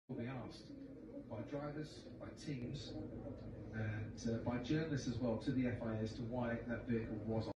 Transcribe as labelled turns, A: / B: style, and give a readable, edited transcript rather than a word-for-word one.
A: will be asked by drivers, by teams, and by journalists as well to the FIA as to why that vehicle was